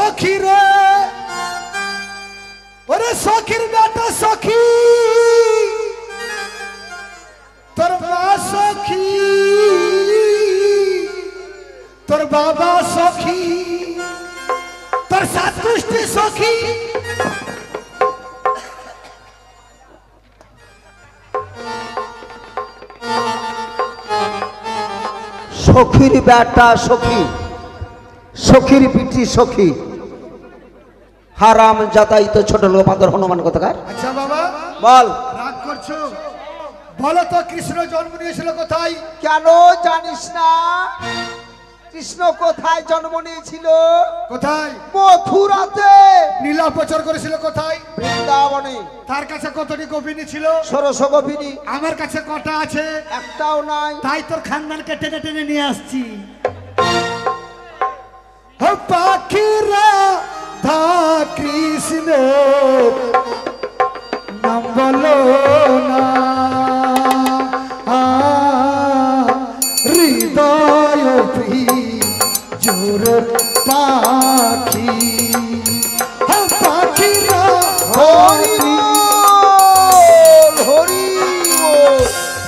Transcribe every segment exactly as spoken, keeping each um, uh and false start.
सखी रे ओरे सखीर बेटा सखी तोर माँ सखी तोर बाबा सखी तोर सात गोष्ठी सखी सखीर बेटा सखी सखीर पिठी सखी हाराम जाताई तो छोट लोक पादर हनुमान कथाकार। अच्छा बाबा बोल राग করছো বলো তো কৃষ্ণ জন্ম নিয়েছিল কোথায়? কেন জানিস না কৃষ্ণ কোথায় জন্ম নিয়েছিল? কোথায়? মথুরাতে। নীলা প্রচার করেছিল কোথায়? বৃন্দাবনে। তার কাছে কতটি গোপিনী ছিল? ষোড়শ গোপিনী। আমার কাছে কটা আছে? একটাও নাই। তাই তোর খানদানকে টেনে টেনে নিয়ে আসছি। ও পাখিরা ধা কৃষ্ণ নাম বলো না হৃদয় জোর পাখি পাখিরা হরি বল হরি বল।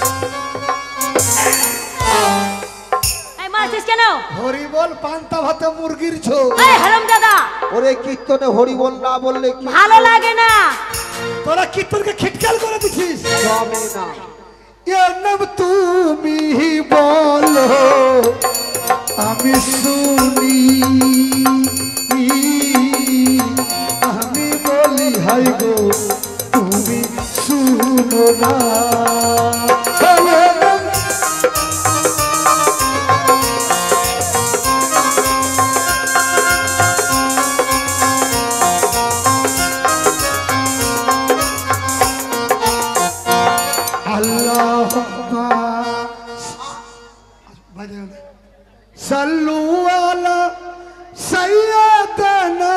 এই মারছিস কেন? হরি বল পান্তা ভাতে মুরগির ঝোল। এই হারামজাদা ওরে কীর্তনে হরি বল না বললে কি ভালো লাগে না? তোরা কীর্তনকে খিটকাল করে দিছিস। জমে না। এ নাম তুমি বলো আমি শুনি আমি বলি হাই গো তুমি শুনো না। सल्लू वाला सैयदना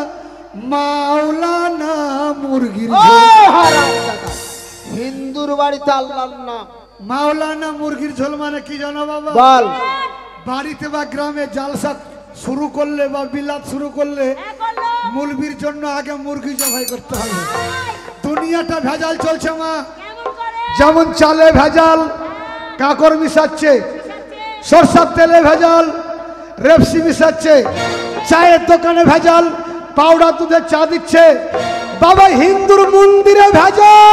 মাওলানা মুরগির ঝোল। হিন্দুর বাড়িতে আল্লাহর নাম মাওলানা মুরগির ঝোল মানে কি জানো বাবা? বল। বাড়িতে বা গ্রামে জালসা শুরু করলে বা বিলাত শুরু করলে মুলবির জন্য আগে মুরগি জবাই করতে হবে। দুনিয়াটা ভেজাল চলছে মা। যেমন চালে ভেজাল কাকর মিশাচ্ছে, সরষের তেলে ভেজাল রেপসি মিশাচ্ছে, চায়ের দোকানে ভেজাল পাউডার দুধে চা দিচ্ছে। বাবা হিন্দুর মন্দিরে ভেজাল।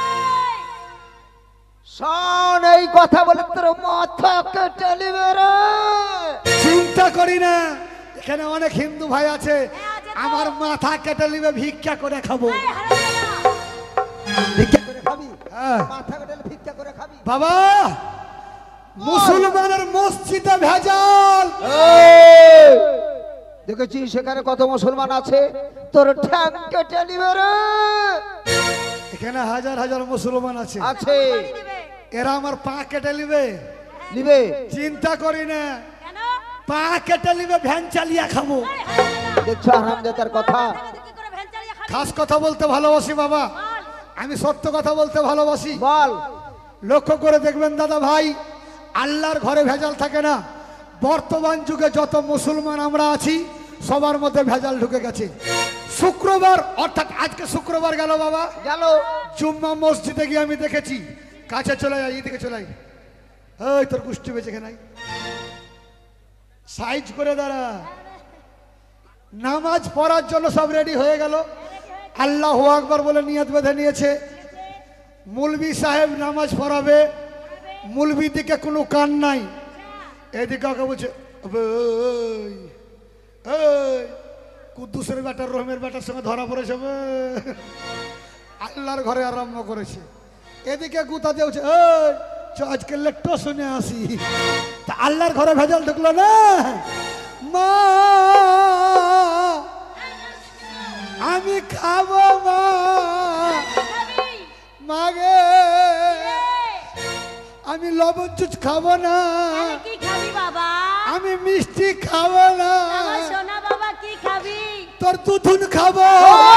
শোন এই কথা বলে তোর মাথা কেটে নিবে রে। চিন্তা করি না, এখানে অনেক হিন্দু ভাই আছে, আমার মাথা কেটে নিবে, ভিক্ষা করে খাবো। ভিক্ষা করে খাবি? হ্যাঁ। মাথা কেটে ভিক্ষা করে খাবি? বাবা মুসলমানের মসজিদে ভেজাল। দেখেছি সেখানে কত মুসলমান আছে, তোর ঠ্যাং কেটে নিবে রে। এখানে হাজার হাজার মুসলমান আছে আছে এরা আমার পা কেটে নিবে নিবে। চিন্তা করি না, পা কেটে নিবে, ভ্যান চালিয়ে খাবো। দেখছো হারামজাদার কথা। খাস কথা বলতে ভালোবাসি বাবা, আমি সত্য কথা বলতে ভালোবাসি। বল। লক্ষ্য করে দেখবেন দাদা ভাই, আল্লাহর ঘরে ভেজাল থাকে না। বর্তমান যুগে যত মুসলমান আমরা আছি সবার মধ্যে ভেজাল ঢুকে গেছে। শুক্রবার অর্থাৎ আজকে শুক্রবার গেল বাবা, গেল জুম্মা মসজিদে গিয়ে আমি দেখেছি, কাছে চলে যাই, এদিকে চলে যাই, এই তোর গোষ্ঠী বেঁচে নাই, সাইজ করে দাঁড়া। নামাজ পড়ার জন্য সব রেডি হয়ে গেল, আল্লাহু আকবার বলে নিয়ত বেঁধে নিয়েছে। মুলবি সাহেব নামাজ পড়াবে, মুলবি দিকে কোনো কান নাই, এদিকে কাকে বলছে কুদ্দুসের বেটার রহিমের বেটার সঙ্গে ধরা পড়েছে, আল্লাহর ঘরে আরম্ভ করেছে। এদিকে গুতা দিয়েছে, আজকে লেট্টো শুনে আসি। তা আল্লাহর ঘরে ভেজাল ঢুকলো না। মা আমি খাবো মা, মাগে আমি লবণ জুস খাবো না, কি খাবি বাবা? আমি মিষ্টি খাবো না, আমার সোনা বাবা কি খাবি? তোর দুধুন খাবো।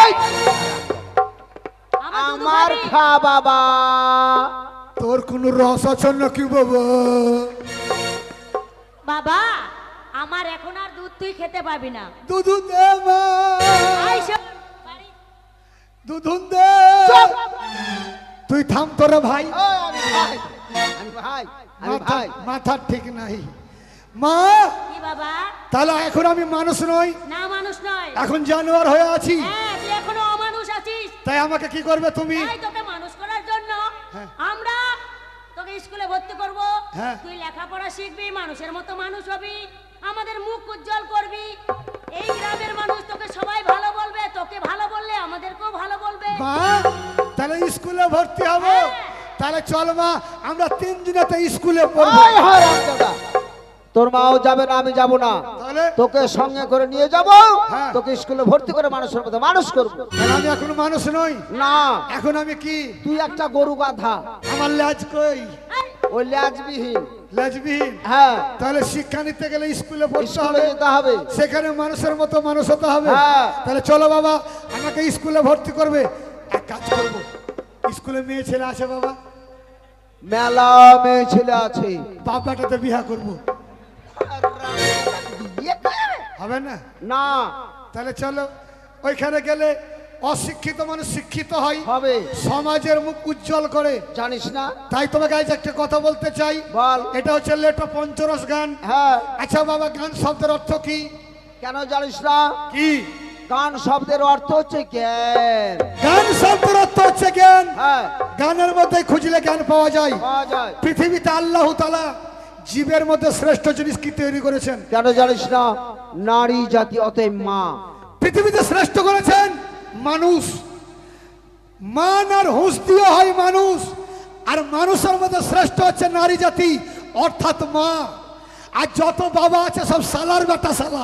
আমার খা বাবা। তোর কোন রস আছে নাকি বাবা? বাবা আমার এখন আর দুধ তুই খেতে পাবি না। দুধু দে মা, আই শোন, বাড়ি। দুধু দে। তুই থাম তোরে ভাই, এই, আমি ভাই আমি ভাই আমি মাথা ভাই মাথা ঠিক নাই মা। কি বাবা? তাহলে এখন আমি মানুষ নই, না মানুষ নয়। এখন জানোয়ার হয়ে আছি, হ্যাঁ, তুই এখনো অমানুষ আছিস। তাই আমাকে কি করবে তুমি? তাই তোকে মানুষ করার জন্য হ্যাঁ। আমরা তোকে স্কুলে ভর্তি করব। হ্যাঁ। তুই লেখাপড়া শিখবি, মানুষের মতো মানুষ হবি, আমাদের মুখ উজ্জ্বল করবি। এই গ্রামের মানুষ তোকে সবাই ভালো বলবে, তোকে ভালো বললে আমাদেরকেও ভালো বলবে। মা তাহলে স্কুলে ভর্তি হব? হ্যাঁ। তাহলে চল মা, আমরা তিনজনেতে স্কুলে পড়বো। ওই হয় রামদাদা, তোর মাও যাবে না, আমি যাব না। তাহলে তোকে সঙ্গে করে নিয়ে যাব, হ্যাঁ। তোকে স্কুলে ভর্তি করে মানুষের মতো মানুষ করব। তাহলে আমি এখন মানুষ নই, না, এখন আমি কি? তুই একটা গরু গাধা, আমার লেজ কই? ওই ল্যাজবিহীন। লেজবিহীন। হ্যাঁ, তাহলে শিক্ষা নিতে গেলে স্কুলে পড়তে স্কুলে হবে, যেতে হবে। সেখানে মানুষের মতো মানুষ হতে হবে। হ্যাঁ। তাহলে চলো বাবা, আমাকে স্কুলে ভর্তি করবে। এক কাজ করব, স্কুলে মেয়ে ছেলে আছে বাবা, মেলা মেয়ে ছেলে আছে, বাপ বেটাতে বিয়া করব, বিয়ে করবে? হবে না? না, তাহলে চলো, ওইখানে গেলে অশিক্ষিত মানুষ শিক্ষিত হয়, হবে। সমাজের মুখ উজ্জ্বল করে। জানিস না? তাই তোমাকে আজ একটা কথা বলতে চাই। বল। এটা হচ্ছে লেটো পঞ্চরস গান। হ্যাঁ, আচ্ছা বাবা, গান শব্দের অর্থ কি? কেন জানিস না? কি গান শব্দের অর্থ হচ্ছে জ্ঞান। গান শব্দের অর্থ হচ্ছে জ্ঞান। হ্যাঁ, গানের মধ্যে খুঁজলে জ্ঞান পাওয়া যায়। পাওয়া যায়। পৃথিবীতে আল্লাহ তাআলা জীবের মধ্যে শ্রেষ্ঠ জিনিস কি তৈরি করেছেন? কেন জানিস না? নারী জাতি, অতএব মা। পৃথিবীতে শ্রেষ্ঠ করেছেন মানুষ। মান আর হুঁশ দিয়ে হয় মানুষ, আর মানুষের মধ্যে শ্রেষ্ঠ হচ্ছে নারী জাতি, অর্থাৎ মা। আর যত বাবা আছে সব সালার বেটা সালা।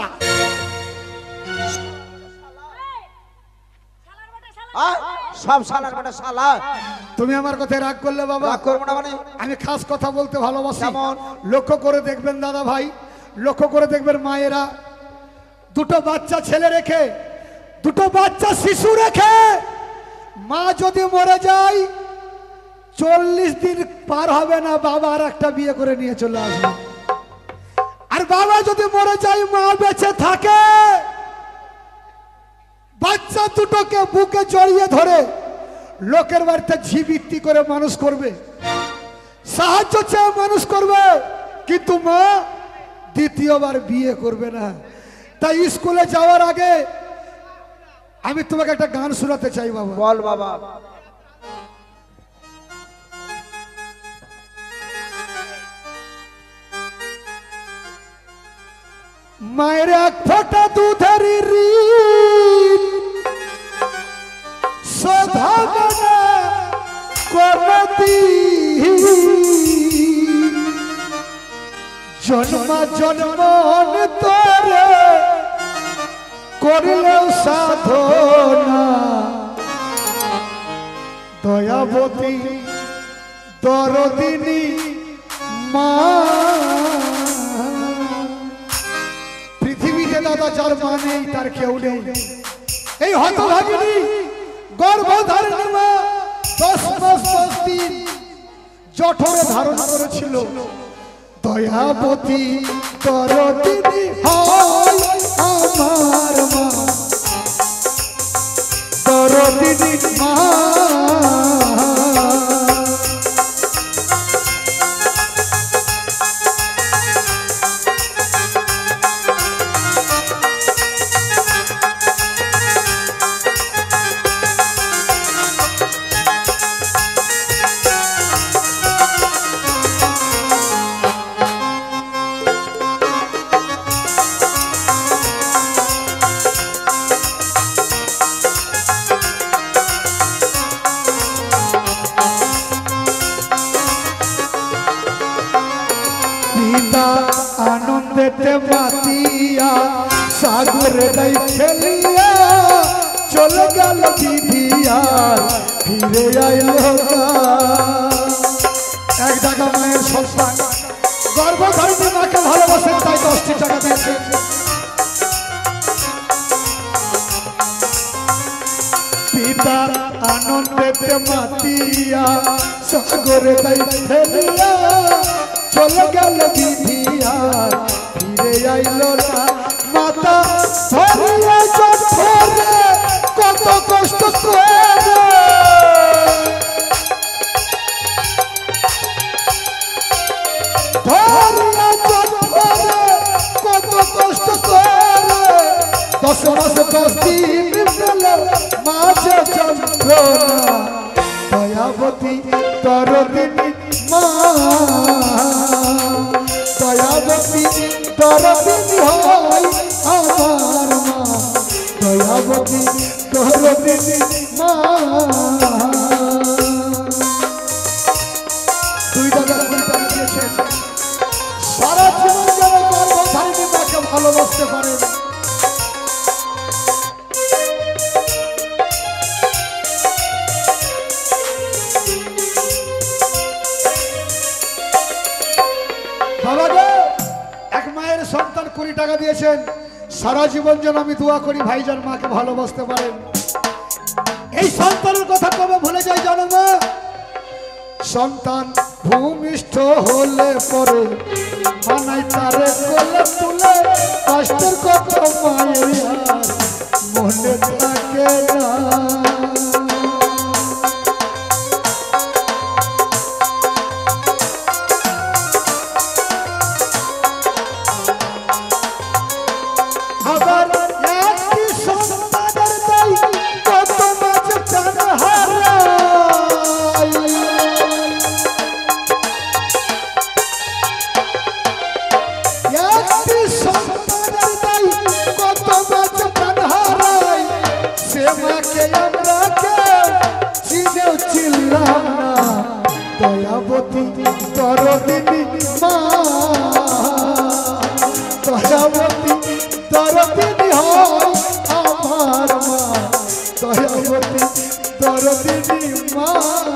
আহ, সব শালার বেটা শালা। তুমি আমার কথায় রাগ করলে বাবা? রাগ করবো না মানে? আমি খাস কথা বলতে ভালোবাসি। কেমন? লক্ষ্য করে দেখবেন দাদা ভাই, লক্ষ্য করে দেখবেন মায়েরা দুটো বাচ্চা ছেলে রেখে, দুটো বাচ্চা শিশু রেখে, মা যদি মরে যায় চল্লিশ দিন পার হবে না বাবা আর একটা বিয়ে করে নিয়ে চলে আসবে। আর বাবা যদি মরে যায় মা বেঁচে থাকে, বাচ্চা দুটোকে বুকে জড়িয়ে ধরে লোকের বাড়িতে ঝিবিত্তি করে মানুষ করবে, সাহায্য চেয়ে মানুষ করবে, কিন্তু মা দ্বিতীয়বার বিয়ে করবে না। তাই স্কুলে যাওয়ার আগে আমি তোমাকে একটা গান শোনাতে চাই বাবা। বল বাবা। মায়ের এক ফোঁটা দুধের ঋণ শোধাবে না কোনদিন, জন্ম জন্মন তোরে করলেও সাধনা, দয়াবতী দরদিনী মা। পৃথিবীতে দাদা যার মা নেই তার কেউ নেই। এই হতভাগিনী গর্ভধারণের মা দশ মাস দশ দিন জঠরে ধারণ করেছিল। দয়াবতী দরদিনী হয় আমার মা, দরদিনী মা। আনন্দেতে মাতিয়া সাগরে দাই খেলিয়া চলে গেল দিদিয়া, ফিরে আইল এক জায়গা। মায়ের সন্তান গর্ভধারিণী মাকে ভালোবাসেন, তাই দশটি টাকা দিয়েছে। পিতা আনন্দেতে মাতিয়া সাগরে দাই খেলিয়া চলে গেল দিদিয়া, ফিরে আইল না মাতা ধরিয়া ধরে কত কষ্ট করে ধরিয়া ধরে কত কষ্ট করে দশ মাস দশ দিন মাঝে যন্ত্রণা দয়াবতী তরদিনী মা দয়াবতী তরদিনী হয় আমার মা দয়াবতী তরদিনী মা দুই টাকা দুই টাকা দিয়েছেন সারা জীবন যেন গর্ভধারিণী মাকে ভালোবাসতে পারেন। সন্তান কুড়ি টাকা দিয়েছেন সারা জীবন যেন আমি দোয়া করি ভাইজান মাকে ভালোবাসতে পারেন। এই সন্তানের কথা কবে ভুলে যাই জানো মা? সন্তান ভূমিষ্ঠ হলে পরে মানাই তারে কোলে তুলে কষ্টের কথা মায়ের মনে থাকে না। দয়াবতী তরদিনী মা দয়াবতী তরদিনী হয় আমার মা দয়াবতী তরদিনী মা।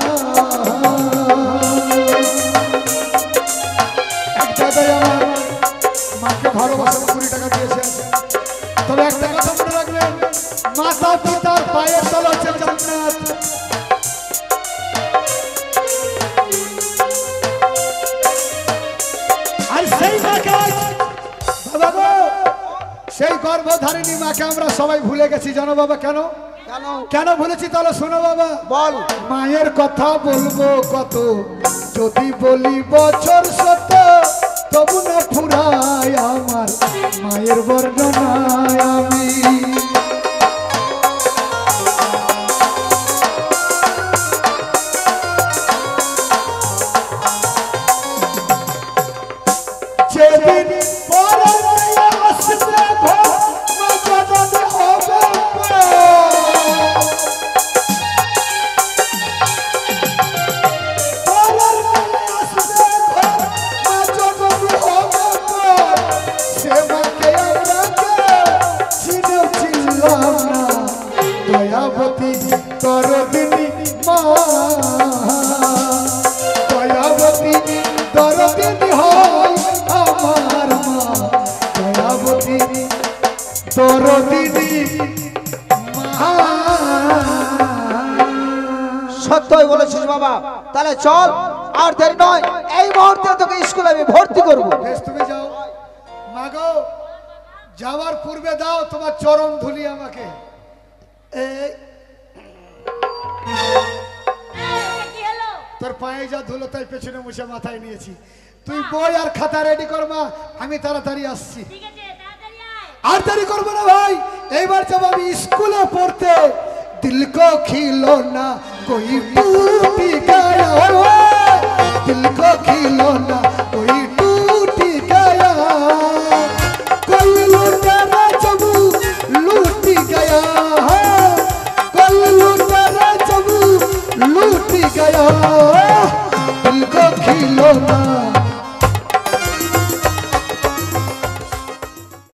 এক জায়গায় আমার মাকে ভালোবাসা কুড়ি টাকা দিয়েছেন, তবে একটা কথা মনে রাখবেন মাতা পিতার পায়ের তলা হচ্ছে জান্নাত। সেই গর্ভধারিণী মাকে আমরা সবাই ভুলে গেছি জানো বাবা? কেন কেন ভুলেছি তাহলে শোনো বাবা। বল। মায়ের কথা বলবো কত, যদি বলি বছর শত তবু না ফুরায় আমার মায়ের বর্ণনায় আমি। যেদিন পরে আসবে মা জননী হবে দয়াবতী তরদিনী মা দয়াবতী তরদিনী হয় আমার মা দয়াবতী তরদিনী মা। সত্যই বলেছিস বাবা, তাহলে চল আর দেরি নয়, এই মুহূর্তে তোকে স্কুলে আমি ভর্তি করবো। বেশ তুমি যাও মাগো, যাওয়ার পূর্বে দাও তোমার চরণ ধুলি আমাকে। তোর পায়ে যা ধুলো তাই পেছনে মুছে মাথায় নিয়েছি। তুই বই আর খাতা রেডি কর মা, আমি তাড়াতাড়ি আসছি। আর দেরি করবো না ভাই, এইবার যাব আমি স্কুলে পড়তে। দিল কো খিলো না কোই পুটি গায়া